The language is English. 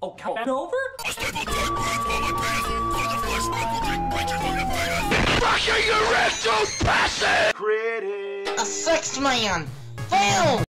Oh, count over? A stable tank runs while I pass. For the flesh smoke will take breaches from your face. Crushing your rest, you passive! A sex man! Fail!